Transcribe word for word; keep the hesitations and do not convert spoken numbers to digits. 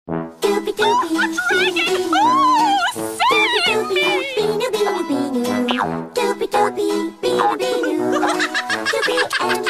Doopy doopy, Dragon! beanie Oh, doopy Sandy! doopy, beanie beanie beanie. Doopy doopy, beanie beanie. Doopy and